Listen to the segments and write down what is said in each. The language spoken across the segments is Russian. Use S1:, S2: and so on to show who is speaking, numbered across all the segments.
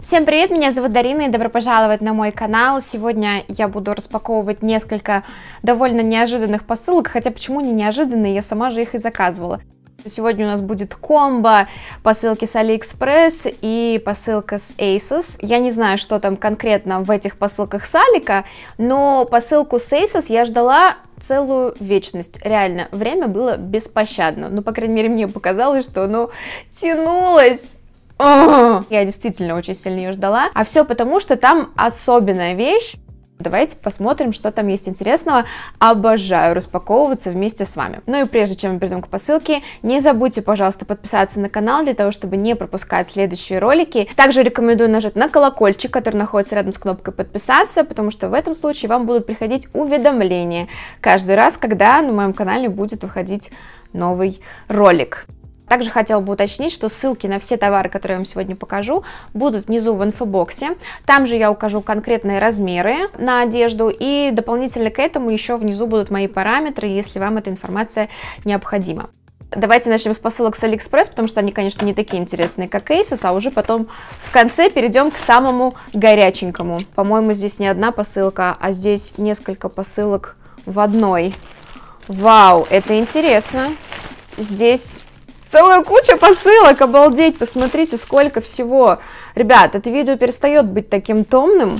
S1: Всем привет, меня зовут Дарина и добро пожаловать на мой канал. Сегодня я буду распаковывать несколько довольно неожиданных посылок, хотя почему не неожиданные, я сама же их и заказывала. Сегодня у нас будет комбо посылки с AliExpress и посылка с ASOS. Я не знаю, что там конкретно в этих посылках с Алика, но посылку с ASOS я ждала целую вечность. Реально, время было беспощадно. Ну, по крайней мере, мне показалось, что оно тянулось. Я действительно очень сильно ее ждала. А все потому, что там особенная вещь. Давайте посмотрим, что там есть интересного. Обожаю распаковываться вместе с вами. Ну и прежде чем мы перейдем к посылке, не забудьте, пожалуйста, подписаться на канал, для того, чтобы не пропускать следующие ролики. Также рекомендую нажать на колокольчик, который находится рядом с кнопкой подписаться, потому что в этом случае вам будут приходить уведомления каждый раз, когда на моем канале будет выходить новый ролик. Также хотела бы уточнить, что ссылки на все товары, которые я вам сегодня покажу, будут внизу в инфобоксе. Там же я укажу конкретные размеры на одежду, и дополнительно к этому еще внизу будут мои параметры, если вам эта информация необходима. Давайте начнем с посылок с AliExpress, потому что они, конечно, не такие интересные, как ASOS, а уже потом в конце перейдем к самому горяченькому. По-моему, здесь не одна посылка, а здесь несколько посылок в одной. Вау, это интересно. Здесь целая куча посылок, обалдеть, посмотрите, сколько всего. Ребят, это видео перестает быть таким томным.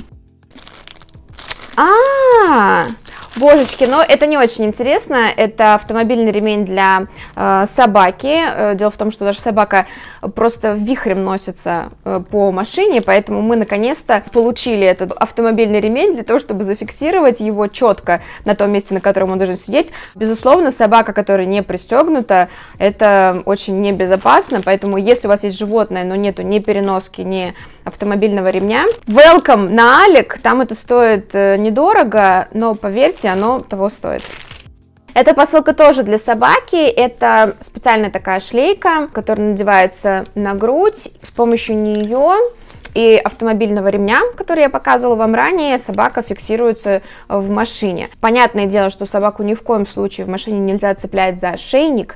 S1: Божечки, но это не очень интересно. Это автомобильный ремень для собаки. Дело в том, что наша собака просто вихрем носится по машине, поэтому мы наконец-то получили этот автомобильный ремень для того, чтобы зафиксировать его четко на том месте, на котором он должен сидеть. Безусловно, собака, которая не пристегнута, это очень небезопасно, поэтому если у вас есть животное, но нету ни переноски, ни автомобильного ремня, welcome на Алик, там это стоит недорого, но поверьте, оно того стоит. Эта посылка тоже для собаки. Это специальная такая шлейка, которая надевается на грудь. С помощью нее и автомобильного ремня, который я показывала вам ранее, собака фиксируется в машине. Понятное дело, что собаку ни в коем случае в машине нельзя цеплять за ошейник.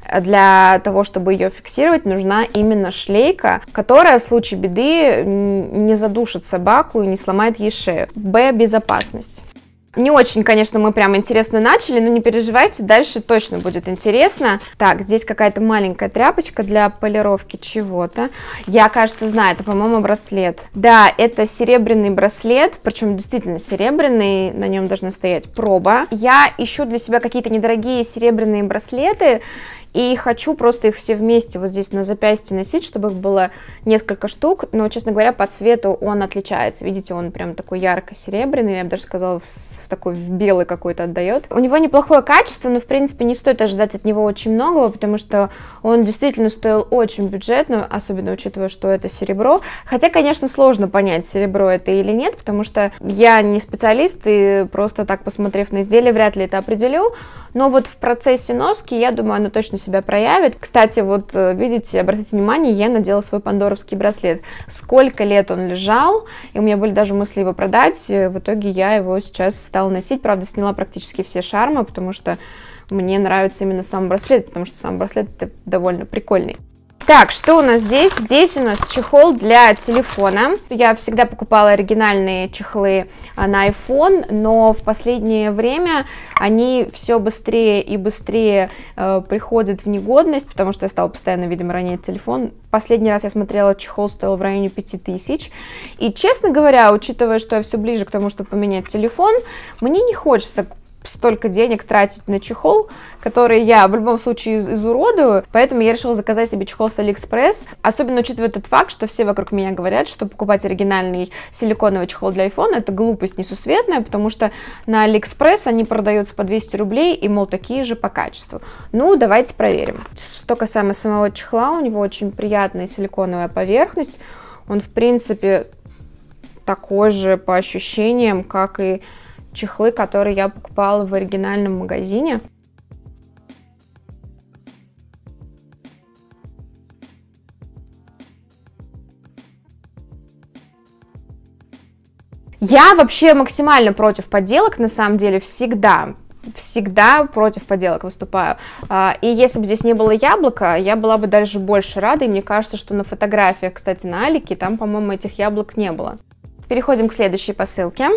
S1: Для того, чтобы ее фиксировать, нужна именно шлейка, которая в случае беды не задушит собаку и не сломает ей шею. Безопасность. Не очень, конечно, мы прям интересно начали, но не переживайте, дальше точно будет интересно. Так, здесь какая-то маленькая тряпочка для полировки чего-то. Я, кажется, знаю, это, по-моему, браслет. Да, это серебряный браслет, причем действительно серебряный, на нем должна стоять проба. Я ищу для себя какие-то недорогие серебряные браслеты, и хочу просто их все вместе вот здесь на запястье носить, чтобы их было несколько штук, но, честно говоря, по цвету он отличается. Видите, он прям такой ярко-серебряный, я бы даже сказала, в такой в белый какой-то отдает. У него неплохое качество, но, в принципе, не стоит ожидать от него очень многого, потому что он действительно стоил очень бюджетно, особенно учитывая, что это серебро. Хотя, конечно, сложно понять, серебро это или нет, потому что я не специалист, и просто так, посмотрев на изделие, вряд ли это определю. Но вот в процессе носки, я думаю, оно точно себя проявит. Кстати, вот видите, обратите внимание, я надела свой пандоровский браслет. Сколько лет он лежал, и у меня были даже мысли его продать. В итоге я его сейчас стала носить. Правда, сняла практически все шармы, потому что мне нравится именно сам браслет, потому что сам браслет это довольно прикольный. Так, что у нас здесь? Здесь у нас чехол для телефона. Я всегда покупала оригинальные чехлы на iPhone, но в последнее время они все быстрее и быстрее приходят в негодность, потому что я стала постоянно, видимо, ронять телефон. Последний раз я смотрела, чехол стоил в районе 5000. И, честно говоря, учитывая, что я все ближе к тому, чтобы поменять телефон, мне не хочется столько денег тратить на чехол, который я в любом случае изуродую, поэтому я решила заказать себе чехол с AliExpress, особенно учитывая тот факт, что все вокруг меня говорят, что покупать оригинальный силиконовый чехол для iPhone это глупость несусветная, потому что на AliExpress они продаются по 200 рублей и, мол, такие же по качеству. Ну, давайте проверим. Что касаемо самого чехла, у него очень приятная силиконовая поверхность, он, в принципе, такой же по ощущениям, как и чехлы, которые я покупала в оригинальном магазине. Я вообще максимально против подделок, на самом деле, всегда. всегда против поделок выступаю. И если бы здесь не было яблока, я была бы даже больше рада. И мне кажется, что на фотографиях, кстати, на Алике, там, по-моему, этих яблок не было. Переходим к следующей посылке.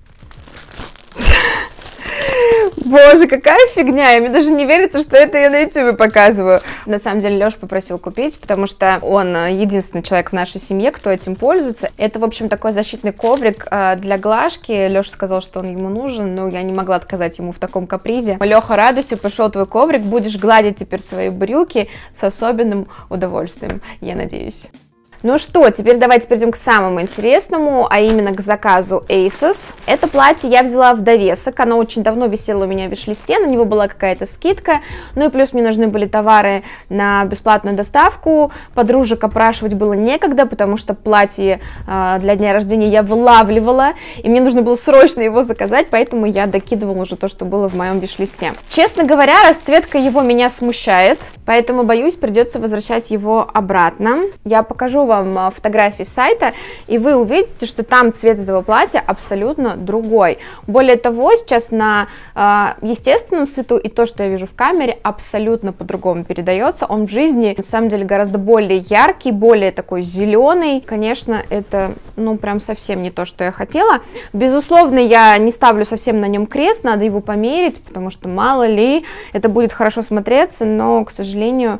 S1: Боже, какая фигня, мне даже не верится, что это я на YouTube показываю. На самом деле Леша попросил купить, потому что он единственный человек в нашей семье, кто этим пользуется. Это, в общем, такой защитный коврик для глажки. Леша сказал, что он ему нужен, но я не могла отказать ему в таком капризе. Леха, радуйся, пошел твой коврик, будешь гладить теперь свои брюки с особенным удовольствием, я надеюсь. Ну что, теперь давайте перейдем к самому интересному, а именно к заказу Asos. Это платье я взяла в довесок, оно очень давно висело у меня в виш-листе, на него была какая-то скидка, ну и плюс мне нужны были товары на бесплатную доставку, подружек опрашивать было некогда, потому что платье для дня рождения я вылавливала, и мне нужно было срочно его заказать, поэтому я докидывала уже то, что было в моем виш-листе. Честно говоря, расцветка его меня смущает, поэтому, боюсь, придется возвращать его обратно. Я покажу вам фотографии сайта, и вы увидите, что там цвет этого платья абсолютно другой. Более того, сейчас на естественном свету и то, что я вижу в камере, абсолютно по-другому передается. Он в жизни, на самом деле, гораздо более яркий, более такой зеленый. Конечно, это, ну, прям совсем не то, что я хотела. Безусловно, я не ставлю совсем на нем крест, надо его померить, потому что, мало ли, это будет хорошо смотреться, но, к сожалению,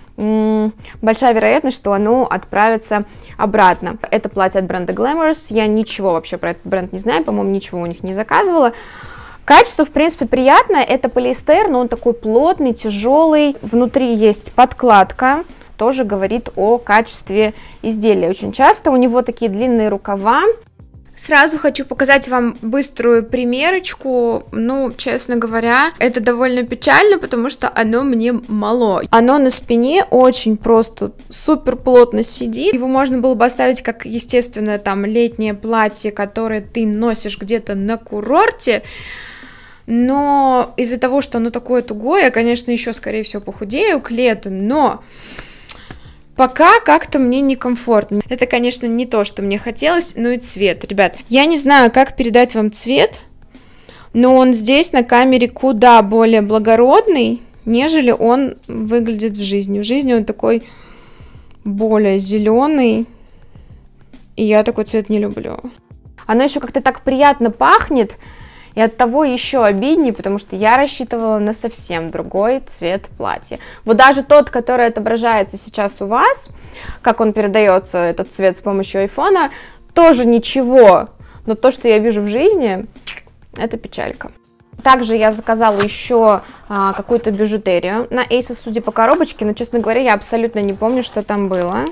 S1: большая вероятность, что оно отправится обратно. Это платье от бренда Glamorous, я ничего вообще про этот бренд не знаю, по-моему, ничего у них не заказывала. Качество, в принципе, приятное, это полиэстер, но он такой плотный, тяжелый, внутри есть подкладка, тоже говорит о качестве изделия. Очень часто у него такие длинные рукава. Сразу хочу показать вам быструю примерочку. Ну, честно говоря, это довольно печально, потому что оно мне мало. Оно на спине очень просто супер плотно сидит. Его можно было бы оставить как естественное там летнее платье, которое ты носишь где-то на курорте. Но из-за того, что оно такое тугое, я, конечно, еще, скорее всего, похудею к лету, но пока как-то мне некомфортно. Это, конечно, не то, что мне хотелось, но и цвет. Ребят, я не знаю, как передать вам цвет, но он здесь на камере куда более благородный, нежели он выглядит в жизни. В жизни он такой более зеленый, и я такой цвет не люблю. Оно еще как-то так приятно пахнет, и оттого еще обиднее, потому что я рассчитывала на совсем другой цвет платья. Вот даже тот, который отображается сейчас у вас, как он передается, этот цвет, с помощью айфона, тоже ничего. Но то, что я вижу в жизни, это печалька. Также я заказала еще какую-то бижутерию на Asos, судя по коробочке, но, честно говоря, я абсолютно не помню, что там было.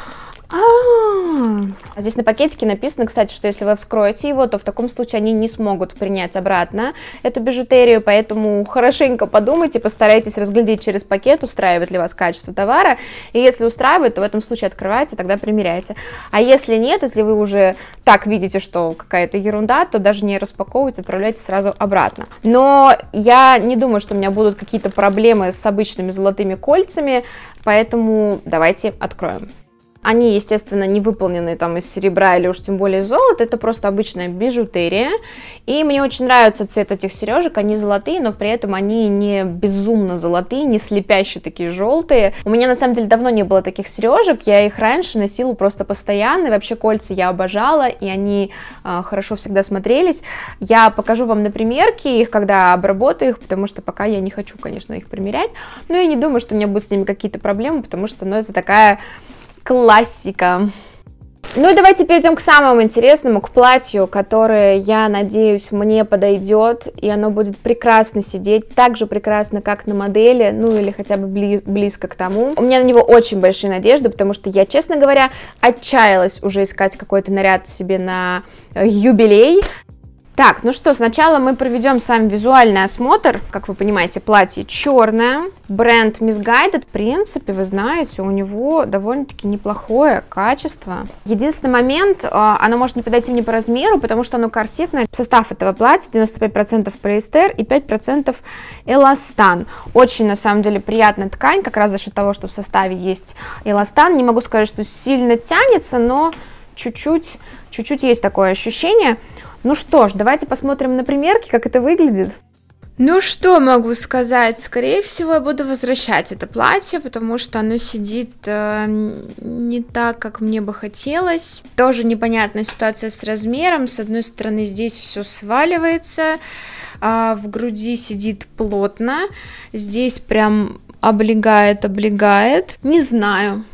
S1: Здесь на пакетике написано, кстати, что если вы вскроете его, то в таком случае они не смогут принять обратно эту бижутерию, поэтому хорошенько подумайте, постарайтесь разглядеть через пакет, устраивает ли вас качество товара, и если устраивает, то в этом случае открывайте, тогда примеряйте. А если нет, если вы уже так видите, что какая-то ерунда, то даже не распаковывайте, отправляйте сразу обратно. Но я не думаю, что у меня будут какие-то проблемы с обычными золотыми кольцами, поэтому давайте откроем. Они, естественно, не выполнены там из серебра или уж тем более из золота, это просто обычная бижутерия. И мне очень нравится цвет этих сережек, они золотые, но при этом они не безумно золотые, не слепящие такие желтые. У меня на самом деле давно не было таких сережек, я их раньше носила просто постоянно, и вообще кольца я обожала, и они хорошо всегда смотрелись. Я покажу вам на примерке их, когда обработаю их, потому что пока я не хочу, конечно, их примерять, но я не думаю, что у меня будут с ними какие-то проблемы, потому что, ну, это такая классика. Ну и давайте перейдем к самому интересному, к платью, которое, я надеюсь, мне подойдет, и оно будет прекрасно сидеть, так же прекрасно, как на модели, ну или хотя бы близко к тому. У меня на него очень большие надежды, потому что я, честно говоря, отчаялась уже искать какой-то наряд себе на юбилей. Так, ну что, сначала мы проведем с вами визуальный осмотр. Как вы понимаете, платье черное, бренд Missguided. В принципе, вы знаете, у него довольно-таки неплохое качество. Единственный момент, оно может не подойти мне по размеру, потому что оно корсетное. Состав этого платья 95% полиэстер и 5% эластан. Очень, на самом деле, приятная ткань, как раз за счет того, что в составе есть эластан. Не могу сказать, что сильно тянется, но чуть-чуть есть такое ощущение. Ну что ж, давайте посмотрим на примерке, как это выглядит. Ну что могу сказать? Скорее всего, я буду возвращать это платье, потому что оно сидит не так, как мне бы хотелось. Тоже непонятная ситуация с размером. С одной стороны, здесь все сваливается, в груди сидит плотно, здесь прям облегает. Не знаю.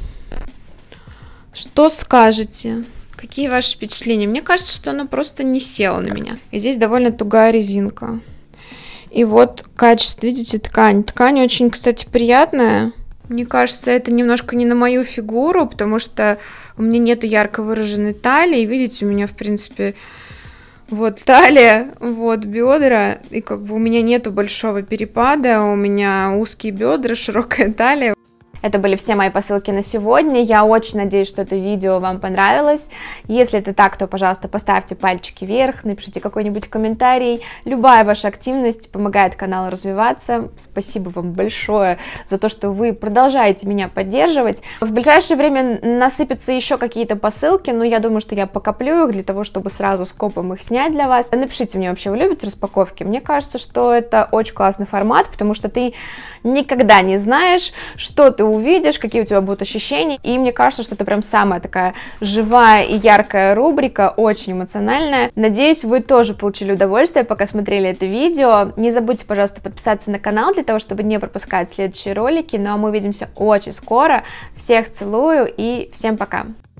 S1: Что скажете? Какие ваши впечатления? Мне кажется, что оно просто не село на меня. И здесь довольно тугая резинка. И вот качество, видите, ткань. Ткань очень, кстати, приятная. Мне кажется, это немножко не на мою фигуру, потому что у меня нету ярко выраженной талии. Видите, у меня, в принципе, вот талия, вот бедра. И как бы у меня нету большого перепада, у меня узкие бедра, широкая талия. Это были все мои посылки на сегодня. Я очень надеюсь, что это видео вам понравилось. Если это так, то, пожалуйста, поставьте пальчики вверх, напишите какой-нибудь комментарий. Любая ваша активность помогает каналу развиваться. Спасибо вам большое за то, что вы продолжаете меня поддерживать. В ближайшее время насыпятся еще какие-то посылки, но я думаю, что я покоплю их для того, чтобы сразу скопом их снять для вас. Напишите мне вообще, вы любите распаковки? Мне кажется, что это очень классный формат, потому что ты никогда не знаешь, что ты увидишь, какие у тебя будут ощущения, и мне кажется, что это прям самая такая живая и яркая рубрика, очень эмоциональная. Надеюсь, вы тоже получили удовольствие, пока смотрели это видео. Не забудьте, пожалуйста, подписаться на канал для того, чтобы не пропускать следующие ролики, ну а мы увидимся очень скоро. Всех целую и всем пока!